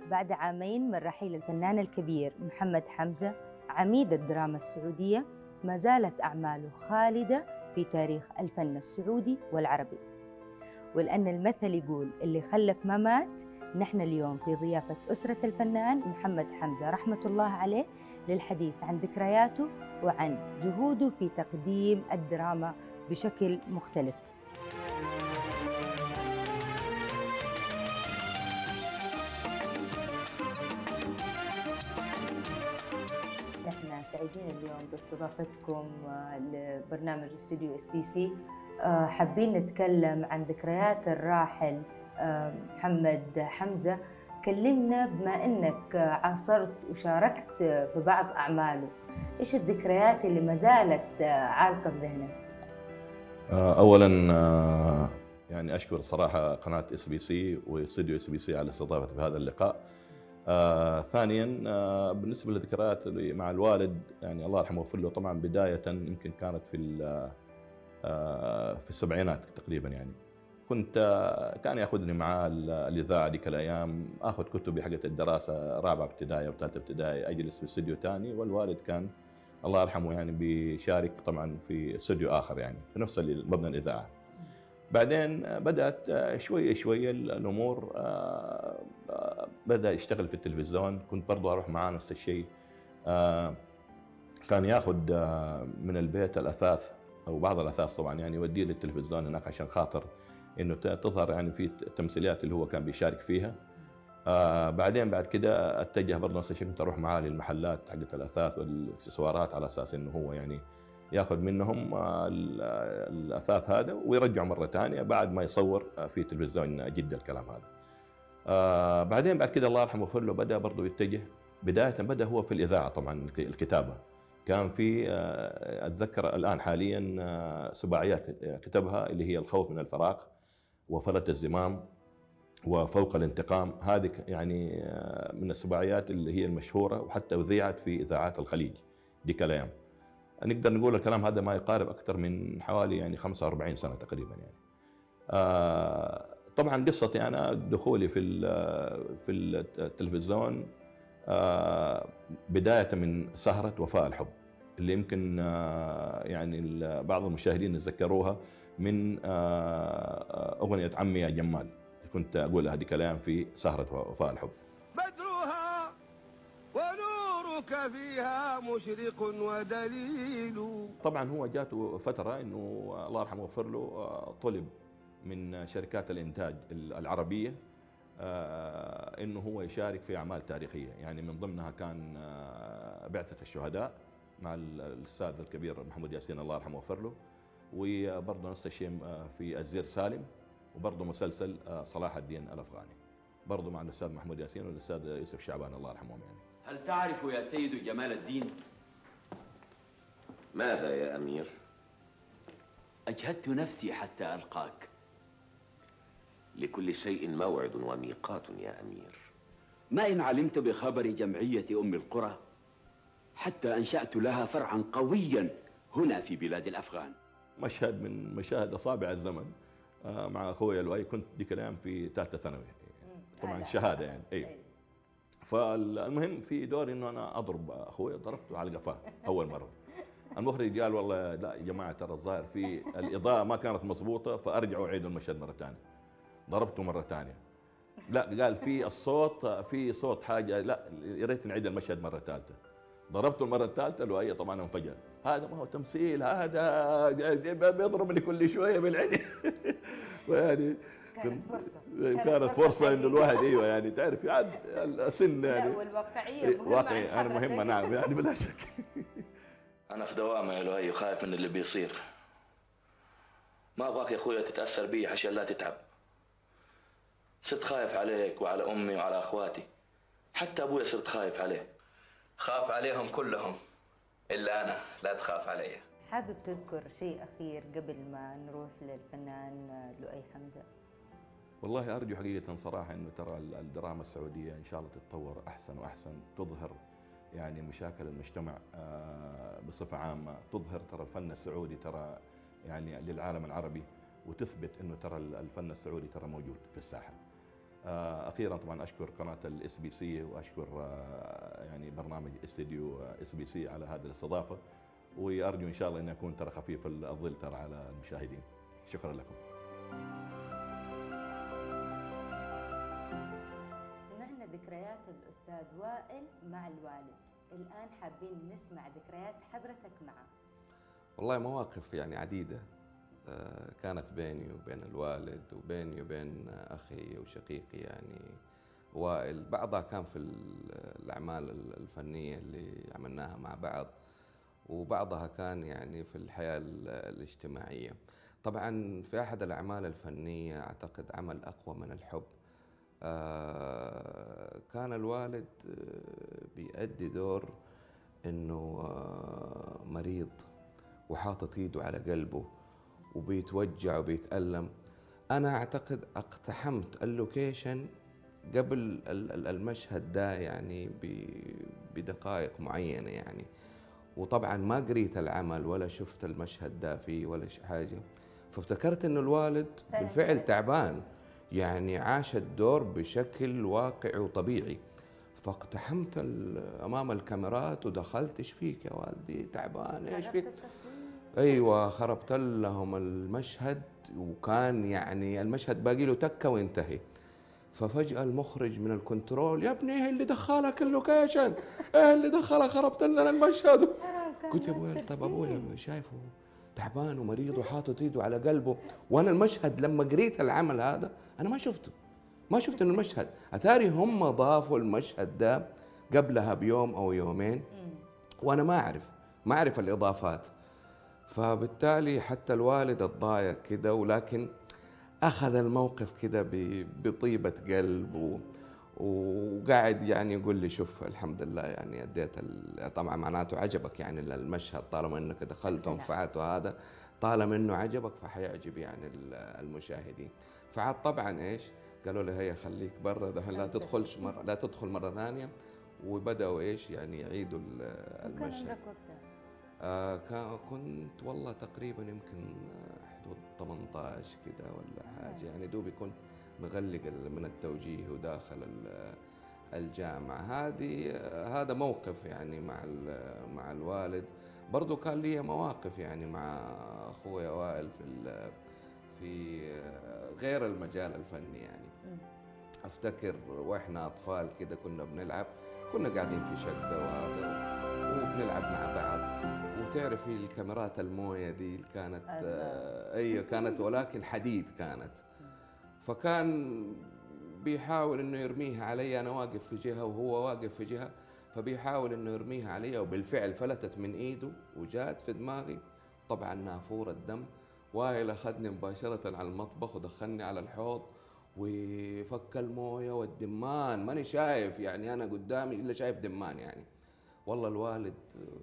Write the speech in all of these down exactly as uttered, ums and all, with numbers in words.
بعد عامين من رحيل الفنان الكبير محمد حمزة عميد الدراما السعودية، ما زالت أعماله خالدة في تاريخ الفن السعودي والعربي. ولأن المثل يقول اللي خلف ما مات، نحن اليوم في ضيافة أسرة الفنان محمد حمزة رحمة الله عليه للحديث عن ذكرياته وعن جهوده في تقديم الدراما بشكل مختلف. نحن سعيدين اليوم باستضافتكم لبرنامج استوديو اس بي سي. حابين نتكلم عن ذكريات الراحل محمد حمزة. كلمنا بما أنك عاصرت وشاركت في بعض أعماله، إيش الذكريات اللي ما زالت عالقة بذهنك؟ أولاً يعني أشكر صراحة قناة اس بي سي واستوديو اس بي سي على استضافتي في هذا اللقاء. آه، ثانياً آه، بالنسبة للذكريات مع الوالد، يعني الله يرحمه ويغفر له، طبعاً بداية يمكن كانت في آه، في السبعينات تقريباً. يعني كنت آه، كان ياخذني معاه الإذاعة ذيك الأيام، آخذ كتبي حقت الدراسة رابعة ابتدائي وثالثة ابتدائي، أجلس في استوديو ثاني، والوالد كان الله يرحمه يعني بيشارك طبعاً في استوديو آخر يعني في نفس مبنى الإذاعة. بعدين بدأت شوية شوية الأمور، بدأ يشتغل في التلفزيون، كنت برضو أروح معاه نفس الشيء. كان ياخذ من البيت الأثاث أو بعض الأثاث طبعا، يعني يوديه للتلفزيون هناك عشان خاطر إنه تظهر يعني في التمثيليات اللي هو كان بيشارك فيها. بعدين بعد كده اتجه برضو نفس الشيء، كنت أروح معاه للمحلات حقت الأثاث والإكسسوارات على أساس إنه هو يعني ياخذ منهم الاثاث هذا ويرجعه مره ثانيه بعد ما يصور في تلفزيون جده الكلام هذا. آه بعدين بعد كده الله يرحمه ويغفر له بدا برضه يتجه، بدايه بدا هو في الاذاعه طبعا الكتابه. كان في آه اتذكر الان حاليا آه سباعيات كتبها اللي هي الخوف من الفراق وفلت الزمام وفوق الانتقام، هذه يعني آه من السباعيات اللي هي المشهوره وحتى اذيعت في اذاعات الخليج ديك الايام. نقدر نقول الكلام هذا ما يقارب أكثر من حوالي يعني خمسة وأربعين سنة تقريبا يعني. آه طبعا قصتي أنا دخولي في في التلفزيون آه بداية من سهرة وفاء الحب اللي يمكن آه يعني بعض المشاهدين يتذكروها من آه أغنية عمي يا جمال، كنت أقولها هذيك الأيام في سهرة وفاء الحب. بدرها ونورك فيها مشرق ودليل. طبعا هو جاته فتره انه الله يرحمه ويغفر له طلب من شركات الانتاج العربيه انه هو يشارك في اعمال تاريخيه، يعني من ضمنها كان بعثه الشهداء مع الاستاذ الكبير محمود ياسين الله يرحمه ويغفر له، وبرضه نفس الشيء في الزير سالم، وبرضه مسلسل صلاح الدين الافغاني برضه مع الاستاذ محمود ياسين والاستاذ يوسف شعبان الله يرحمهم. يعني هل تعرف يا سيد جمال الدين؟ ماذا يا أمير؟ أجهدت نفسي حتى ألقاك. لكل شيء موعد وميقات يا أمير. ما إن علمت بخبر جمعية أم القرى حتى أنشأت لها فرعا قويا هنا في بلاد الأفغان. مشهد من مشاهد أصابع الزمن مع أخوي لؤي، كنت ديك الأيام في ثالثة ثانوي طبعا شهادة يعني أي. فالمهم في دوري انه انا اضرب اخوي، ضربته على قفاه اول مره. المخرج قال والله لا يا جماعه ترى الظاهر في الاضاءه ما كانت مضبوطه فارجعوا عيدوا المشهد مره ثانيه. ضربته مره ثانيه، لا قال في الصوت في صوت حاجه، لا يا ريت نعيد المشهد مره ثالثه. ضربته المره الثالثه لؤي طبعا انفجر، هذا ما هو تمثيل، هذا بيضربني كل شويه بالعيد. ويعني كانت فرصة كانت فرصة إنه الواحد أيوه يعني تعرف يعني السن يعني لا والواقعية مهمة، واقعي أنا مهمة نعم يعني بلا شك. أنا في دوامة يا لؤي وخايف من اللي بيصير. ما أبغاك يا أخويا تتأثر بي عشان لا تتعب. صرت خايف عليك وعلى أمي وعلى أخواتي، حتى أبويا صرت خايف عليه. خاف عليهم كلهم إلا أنا لا تخاف علي. حابب تذكر شيء أخير قبل ما نروح للفنان لؤي حمزة؟ والله أرجو حقيقة صراحة إنه ترى الدراما السعودية إن شاء الله تتطور أحسن وأحسن، تظهر يعني مشاكل المجتمع بصفة عامة، تظهر ترى الفن السعودي ترى يعني للعالم العربي، وتثبت إنه ترى الفن السعودي ترى موجود في الساحة. اخيرا طبعا اشكر قناه الاس بي سي، واشكر يعني برنامج استديو اس بي سي على هذه الاستضافه، وارجو ان شاء الله ان اكون ترى خفيف الظل ترى على المشاهدين. شكرا لكم. سمعنا ذكريات الاستاذ وائل مع الوالد، الان حابين نسمع ذكريات حضرتك معه. والله مواقف يعني عديده كانت بيني وبين الوالد، وبيني وبين أخي وشقيقي يعني وائل. بعضها كان في الأعمال الفنية اللي عملناها مع بعض، وبعضها كان يعني في الحياة الاجتماعية. طبعا في أحد الأعمال الفنية أعتقد عمل أقوى من الحب، كان الوالد بيأدي دور إنه مريض وحاطط إيده على قلبه وبيتوجع وبيتألم. أنا أعتقد اقتحمت اللوكيشن قبل المشهد ده يعني بدقائق معينة يعني، وطبعا ما قريت العمل ولا شفت المشهد ده فيه ولا حاجة، فافتكرت إنه الوالد بالفعل تعبان يعني عاش الدور بشكل واقعي وطبيعي. فاقتحمت أمام الكاميرات ودخلت: إيش فيك يا والدي؟ تعبان؟ إيش فيك؟ ايوه، خربت لهم المشهد، وكان يعني المشهد باقي له تكه وينتهي. ففجاه المخرج من الكنترول: يا ابني ايه اللي دخلك اللوكيشن؟ ايه اللي دخلك خربت لنا المشهد؟ قلت يا ابوي طب ابويا شايفه تعبان ومريض وحاطط ايده على قلبه، وانا المشهد لما قريت العمل هذا انا ما شفته ما شفت انه المشهد، اتاري هم ضافوا المشهد ده قبلها بيوم او يومين وانا ما اعرف ما اعرف الاضافات. فبالتالي حتى الوالد اتضايق كده، ولكن اخذ الموقف كده بطيبه قلب، وقاعد يعني يقول لي: شوف الحمد لله يعني اديت طبعا معناته عجبك يعني المشهد، طالما انك دخلت وانفعت وهذا طالما انه عجبك فحيعجب يعني المشاهدين. فعاد طبعا ايش قالوا لي: هيا خليك برا، لا تدخلش مره لا تدخل مره ثانيه، وبداوا ايش يعني يعيدوا المشهد. كان عمرك وقتها؟ آه كنت والله تقريبا يمكن حدود ثمانية عشر كده ولا حاجه يعني، دوبي كنت مغلق من التوجيه وداخل الجامعه هذه. هذا موقف يعني مع مع الوالد. برضو كان لي مواقف يعني مع اخويا وائل في في غير المجال الفني يعني. افتكر واحنا اطفال كده كنا بنلعب، كنا قاعدين في شقه وهذا وبنلعب مع بعض، وتعرفي الكاميرات المويه دي كانت آه ايوه كانت ولكن حديد كانت، فكان بيحاول انه يرميها علي، انا واقف في جهه وهو واقف في جهه، فبيحاول انه يرميها علي، وبالفعل فلتت من ايده وجات في دماغي. طبعا نافوره الدم. وائل اخذني مباشره على المطبخ ودخلني على الحوض وفك المويه والدمان، ماني شايف يعني انا قدامي الا شايف دمان يعني. والله الوالد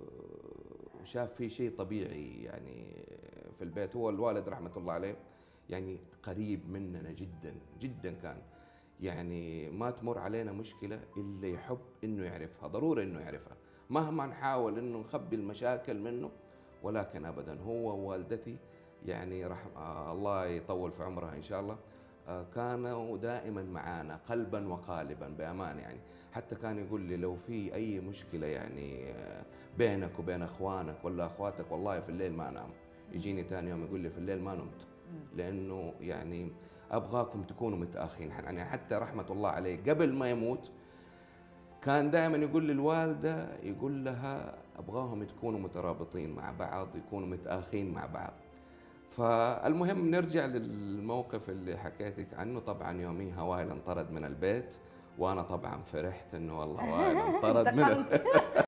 شاف في شيء طبيعي يعني في البيت. هو الوالد رحمه الله عليه يعني قريب مننا جدا جدا، كان يعني ما تمر علينا مشكله الا يحب انه يعرفها، ضروري انه يعرفها مهما نحاول انه نخبي المشاكل منه، ولكن ابدا هو ووالدتي يعني رحم آه الله يطول في عمرها ان شاء الله، آه كانوا دائما معانا قلبا وقالبا بامانه يعني. حتى كان يقول لي: لو في اي مشكله يعني آه بينك وبين اخوانك ولا اخواتك والله في الليل ما انام. يجيني ثاني يوم يقول لي: في الليل ما نمت، لانه يعني ابغاكم تكونوا متآخين. يعني حتى رحمه الله عليه قبل ما يموت كان دائما يقول للوالده، يقول لها: ابغاهم تكونوا مترابطين مع بعض، يكونوا متآخين مع بعض. فالمهم نرجع للموقف اللي حكيتك عنه. طبعا يوميها وائل انطرد من البيت، وانا طبعا فرحت انه والله وائل انطرد من